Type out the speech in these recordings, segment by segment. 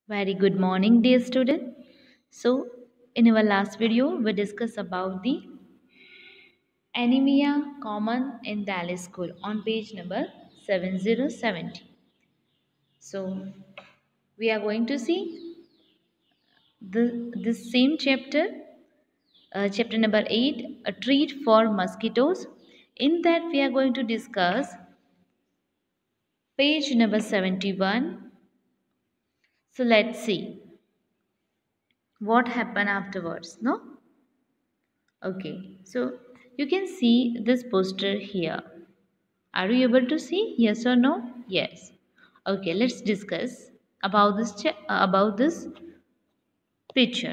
Very good morning, dear student. So, in our last video, we discussed about the anemia common in Delhi school on page number 7070. So, we are going to see this same chapter, chapter number 8, a treat for mosquitoes. In that, we are going to discuss page number 71. So, let's see what happened afterwards, no? Okay, so you can see this poster here. Are you able to see? Yes or no? Yes. Okay, let's discuss about this picture.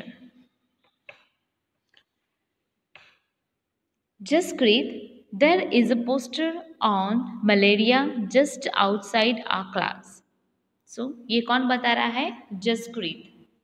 Jaskrit, there is a poster on malaria just outside our class. So, ये कौन बता रहा है? Jaskrit.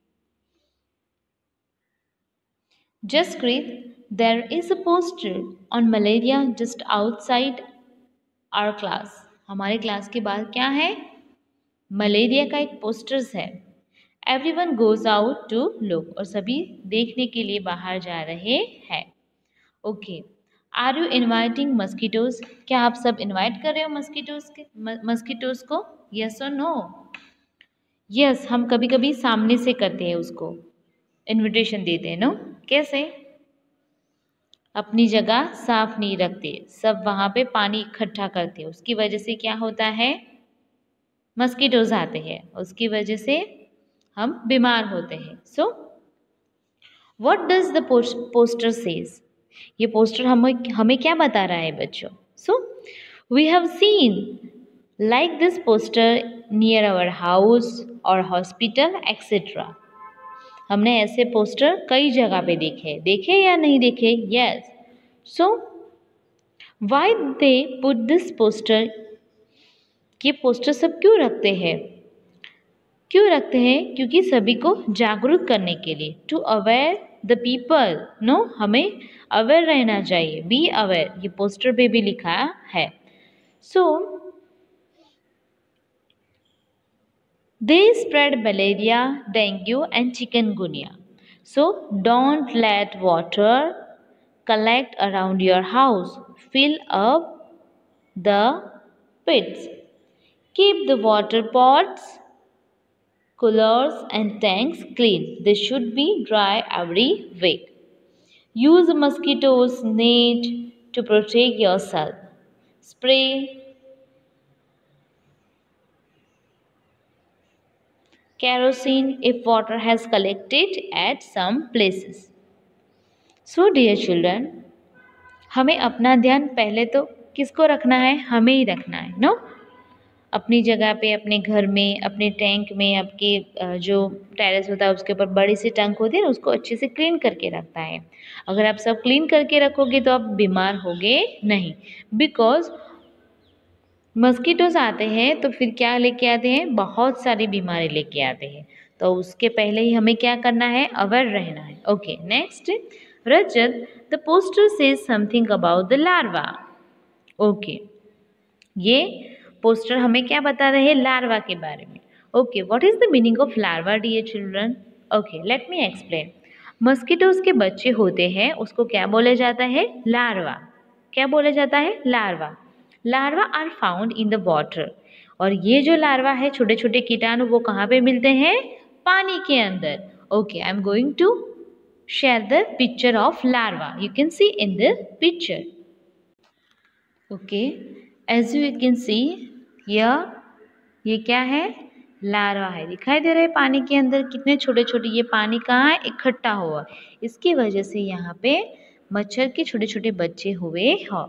Jaskrit, there is a poster on malaria just outside our class. हमारे class के बाहर क्या है? मलेरिया का एक पोस्टर्स है. Everyone goes out to look, और सभी देखने के लिए बाहर जा रहे हैं. Okay, are you inviting mosquitoes? क्या आप सब इनवाइट कर रहे हो मस्कीटोज को? यस और नो? यस, हम कभी कभी सामने से करते हैं, उसको इनविटेशन देते हैं. नो, कैसे? अपनी जगह साफ नहीं रखते, सब वहाँ पे पानी इकट्ठा करते हैं. उसकी वजह से क्या होता है? मस्कीटोज आते हैं, उसकी वजह से हम बीमार होते हैं. So what does the poster says? ये पोस्टर हमें क्या बता रहा है बच्चों? So we have seen like this poster near our house और हॉस्पिटल एक्सेट्रा. हमने ऐसे पोस्टर कई जगह पे देखे या नहीं देखे? Yes. So why they put this poster? ये पोस्टर सब क्यों रखते हैं? क्योंकि सभी को जागरूक करने के लिए. To aware the people. No, हमें अवेयर रहना चाहिए. बी अवेयर, ये पोस्टर पे भी लिखा है. So they spread malaria, dengue and chikungunya. So don't let water collect around your house. Fill up the pits. Keep the water pots, coolers and tanks clean. They should be dry every week. Use a mosquitoes net to protect yourself. Spray kerosene if water has collected at some places. So dear children, हमें अपना ध्यान पहले तो किसको रखना है? हमें ही रखना है. नो, अपनी जगह पे, अपने घर में, अपने टैंक में, आपके जो टेरेस होता है उसके ऊपर बड़ी सी टंक होती है ना, उसको अच्छे से क्लीन करके रखता है. अगर आप सब क्लीन करके रखोगे तो आप बीमार होगे नहीं. बिकॉज मस्कीटोज आते हैं तो फिर क्या लेके आते हैं? बहुत सारी बीमारी लेके आते हैं. तो उसके पहले ही हमें क्या करना है? अवेयर रहना है. Okay, next. Rajat, the poster says something about the larva. Okay, ये पोस्टर हमें क्या बता रहे हैं? लार्वा के बारे में. Okay, what is the meaning of larva dear children? Okay, let me explain. Mosquitoes के बच्चे होते हैं, उसको क्या बोला जाता है? लार्वा. क्या बोला जाता है? Larva. Larva are found in the water. और ये जो लार्वा है, छोटे छोटे कीटाणु, वो कहाँ पे मिलते हैं? पानी के अंदर. Okay, I am going to share the picture of larva. You can see in the picture. Okay, as you can see ये क्या है? लार्वा है. दिखाई दे रहा है पानी के अंदर कितने छोटे छोटे. ये पानी कहाँ है? इकट्ठा हुआ. इसकी वजह से यहाँ पे मच्छर के छोटे छोटे बच्चे हुए हैं.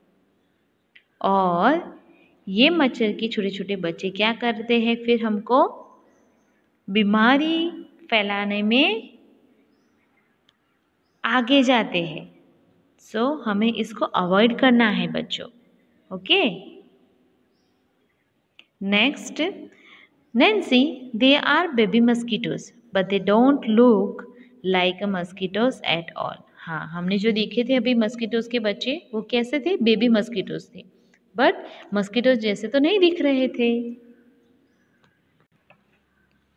और ये मच्छर के छोटे छोटे बच्चे क्या करते हैं? फिर हमको बीमारी फैलाने में आगे जाते हैं. सो हमें इसको अवॉइड करना है बच्चों. Okay, next. Nancy, they are baby mosquitoes, but they don't look like a mosquitoes at all. हाँ, हमने जो देखे थे अभी मस्कीटोज के बच्चे, वो कैसे थे? बेबी मस्कीटोज थे, बट मस्कीटोज जैसे तो नहीं दिख रहे थे.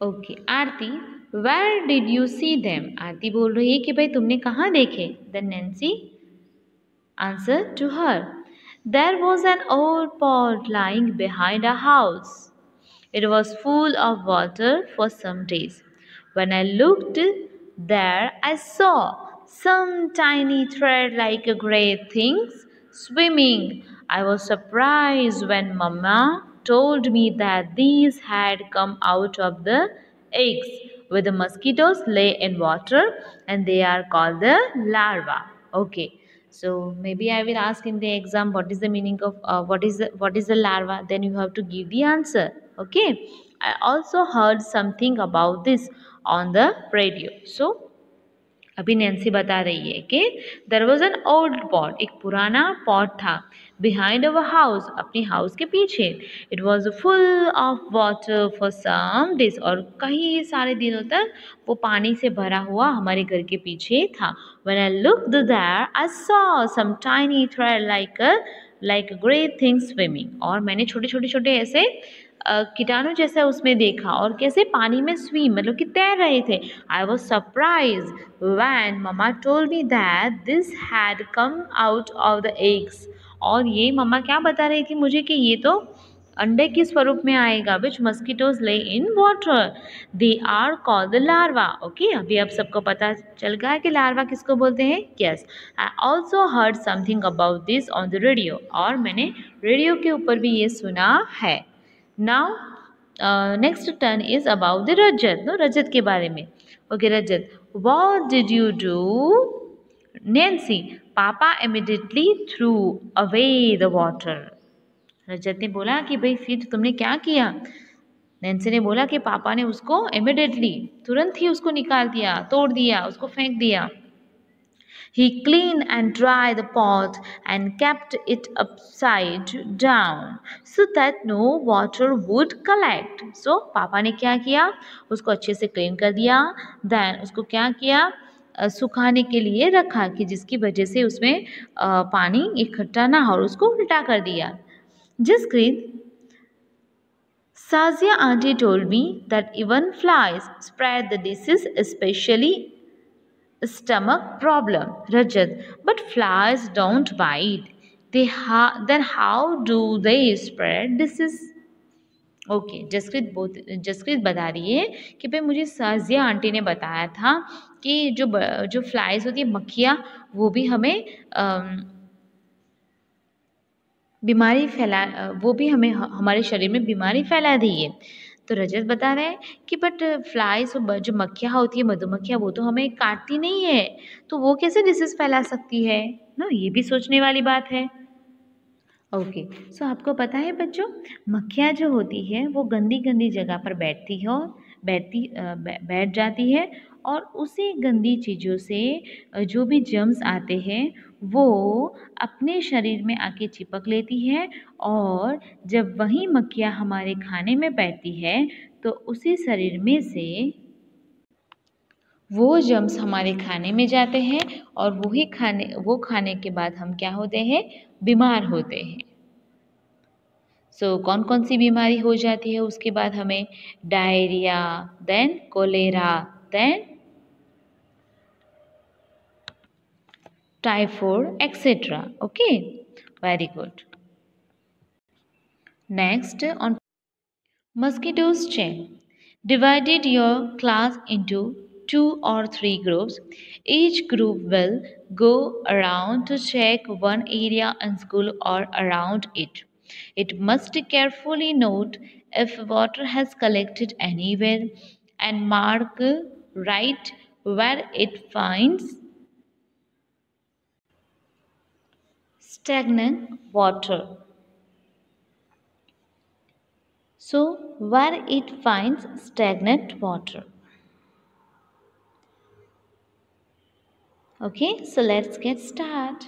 Okay Aarti, where did you see them? Aarti बोल रही है कि भाई तुमने कहाँ देखे? Then Nancy answered to her, there was an old pot lying behind our house. It was full of water for some days. When I looked there, I saw some tiny thread like great things swimming. I was surprised when Mama told me that these had come out of the eggs where the mosquitoes lay in water, and they are called the larva. Okay, so maybe I will ask in the exam what is the meaning of what is the larva, then you have to give the answer. Okay, I also heard something about this on the radio. So अभी नैन्सी बता रही है कि there was an old pot, एक पुराना pot था, behind our house, अपने हाउस के पीछे. It was full of water for some days, और कई सारे दिनों तक वो पानी से भरा हुआ हमारे घर के पीछे था. When I looked there I saw some tiny thread like great things swimming, और मैंने छोटे छोटे छोटे ऐसे कीटाणु जैसा उसमें देखा, और कैसे पानी में स्विम मतलब कि तैर रहे थे. I was surprise when mamma told me that this had come out of the eggs, और ये मम्मा क्या बता रही थी मुझे कि ये तो अंडे के स्वरूप में आएगा, which mosquitoes lay in water, they are called the larva. Okay, अभी आप सबको पता चल गया कि लार्वा किसको बोलते हैं. Yes, I also heard something about this on the radio, और मैंने रेडियो के ऊपर भी ये सुना है. Now next turn is about the Rajat. No, Rajat के बारे में. Okay Rajat, what did you do? Nancy, papa immediately threw away the water. Rajat ने बोला कि भाई फिर तुमने क्या किया? नैन्सी ने बोला कि पापा ने उसको इमीडिएटली, तुरंत ही उसको निकाल दिया, तोड़ दिया, उसको फेंक दिया. He cleaned and dried the pot and kept it upside down so that no water would collect. So पापा ने क्या किया? उसको अच्छे से क्लीन कर दिया. Then उसको क्या किया? सुखाने के लिए रखा कि जिसकी वजह से उसमें पानी इकट्ठा ना हो, और उसको उल्टा कर दिया. Jaspreet, Sazia auntie told me that even flies spread the disease, especially stomach problem. Rajat, but flies don't bite. Then how do they spread disease? Okay, Jaskrit बता रही है कि भाई मुझे साजिया आंटी ने बताया था कि जो फ्लाइज होती है, मक्खियाँ, वो भी हमें बीमारी फैला, वो भी हमें हमारे शरीर में बीमारी फैला दी है. तो रजत बता रहे हैं कि बट फ्लाइज, जो मक्खियाँ होती है, मधुमक्खियाँ, वो तो हमें काटती नहीं है, तो वो कैसे डिसीज़ फैला सकती है ना, ये भी सोचने वाली बात है. ओके, सो आपको पता है बच्चों, मक्खियाँ जो होती है वो गंदी गंदी जगह पर बैठ जाती है, और उसी गंदी चीज़ों से जो भी जर्म्स आते हैं वो अपने शरीर में आके चिपक लेती है, और जब वही मक्खियाँ हमारे खाने में बैठती है तो उसी शरीर में से वो जर्म्स हमारे खाने में जाते हैं, और वो खाने के बाद हम क्या होते हैं? बीमार होते हैं. सो कौन कौन सी बीमारी हो जाती है उसके बाद हमें? Diarrhoea, then cholera, then typhoid etcetera. Okay, very good. Next on mosquitoes chain. Divided your class into 2 or 3 groups. Each group will go around to check one area in school or around it. It must carefully note if water has collected anywhere and mark right where it finds stagnant water. So, where it finds stagnant water. Okay, so let's get started.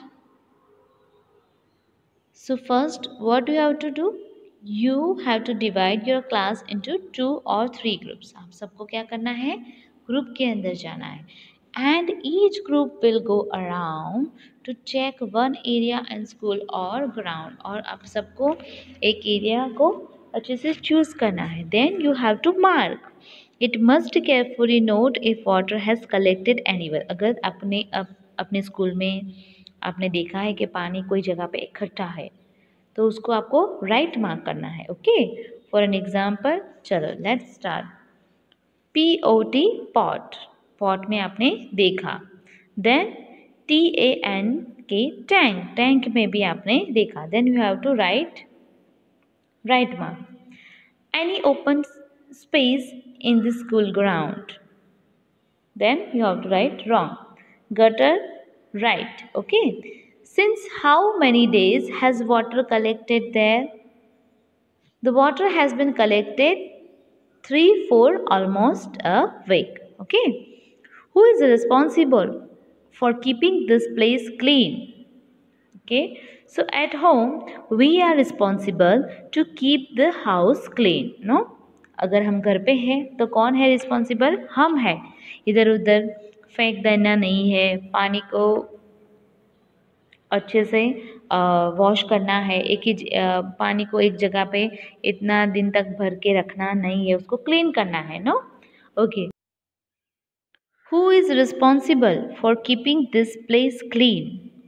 So first, what do you have to do? You have to divide your class into 2 or 3 groups. आप सबको क्या करना है? Group के अंदर जाना है. And each group will go around to check one area in school or ground. और आप सबको एक एरिया को अच्छे से चूज़ करना है. Then you have to mark It must carefully note if water has collected anywhere. अगर अपने स्कूल में आपने देखा है कि पानी कोई जगह पे इकट्ठा है तो उसको आपको राइट मार्क करना है. ओके, फॉर एन एग्जाम्पल चलो let's start. POT pot, pot में आपने देखा. देन TANK टैंक, टैंक में भी आपने देखा. Then you have to right mark. Any open space in the school ground, then you have to write wrong. Gutter, right. Okay, since how many days has water collected there? The water has been collected 3-4 almost a week. Okay, who is responsible for keeping this place clean? Okay, so at home we are responsible to keep the house clean. No, अगर हम घर पे हैं तो कौन है responsible? हम हैं. इधर उधर फेंक देना नहीं है, पानी को अच्छे से वॉश करना है, एक ही पानी को एक जगह पे इतना दिन तक भर के रखना नहीं है, उसको क्लीन करना है. No, okay. Who is responsible for keeping this place clean?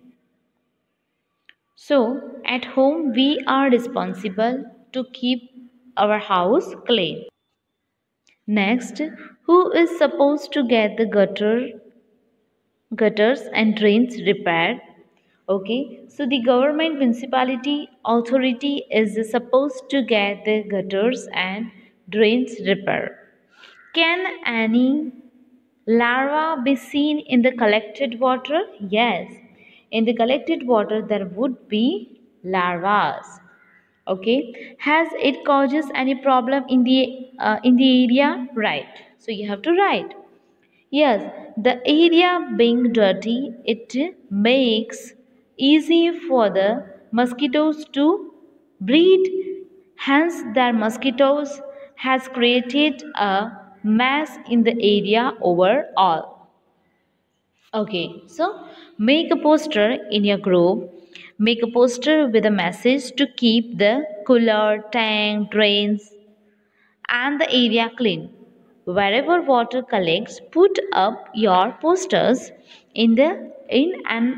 So, at home we are responsible to keep our house clean. Next, who is supposed to get the gutters and drains repaired? Okay, so the government municipality authority is supposed to get the gutters and drains repaired. Can any larva be seen in the collected water? Yes. In the collected water there would be larvas. Okay, has it causes any problem in the area? Right, so you have to write yes. The area being dirty, it makes easy for the mosquitoes to breed, hence the mosquitoes has created a mess in the area overall. Okay, so make a poster in your group. Make a poster with a message to keep the cooler, tank, drains, and the area clean. Wherever water collects, put up your posters in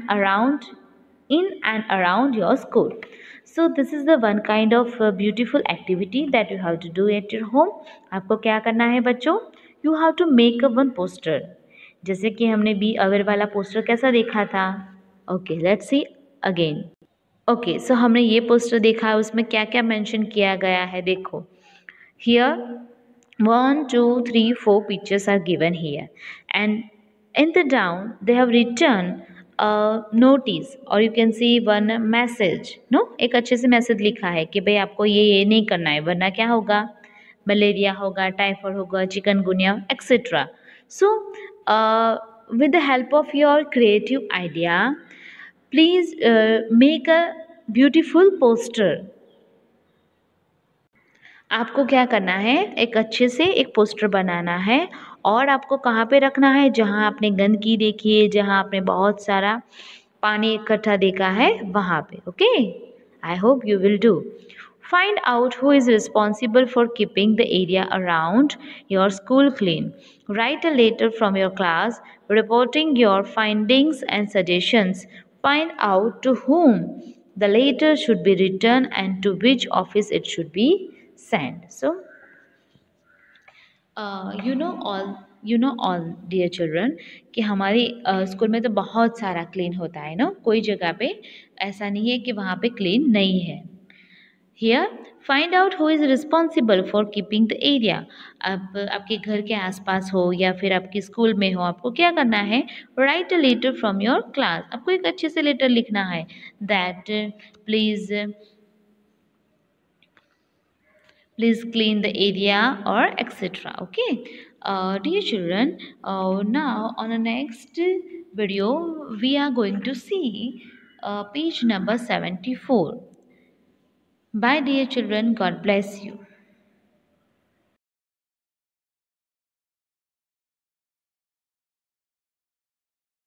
and around your school. So this is the one kind of beautiful activity that you have to do at your home. आपको क्या करना है बच्चों? You have to make a one poster. जैसे कि हमने be aware वाला poster कैसा देखा था. Okay, let's see again. Okay, so हमने ये पोस्टर देखा है, उसमें क्या क्या मेंशन किया गया है. देखो, here 1 2 3 4 pictures are given here, and in the down they have written a notice or you can see one message. No, एक अच्छे से मैसेज लिखा है कि भाई आपको ये नहीं करना है वरना क्या होगा? मलेरिया होगा, टाइफाइड होगा, chikungunya etcetera. So, with the help of your creative idea, please make a beautiful poster. आपको क्या करना है? एक अच्छे से एक पोस्टर बनाना है और आपको कहाँ पे रखना है? जहाँ आपने गंदगी देखी है, जहाँ आपने बहुत सारा पानी इकट्ठा देखा है वहाँ पे. Okay, I hope you will do. Find out who is responsible for keeping the area around your school clean. Write a letter from your class reporting your findings and suggestions. Find out to whom the letter should be written and to which office it should be sent. So, you know all dear children कि हमारी school में तो बहुत सारा clean होता है ना. कोई जगह पे ऐसा नहीं है कि वहाँ पे क्लीन नहीं है. Here, find out who is responsible for keeping the area. अब आपके घर के आसपास हो या फिर आपके स्कूल में हो, आपको क्या करना है? Write a letter from your class. आपको एक अच्छे से लेटर लिखना है that please clean the area or etc. Okay, dear children, now on the next video we are going to see page number 74. Bye dear children, God bless you.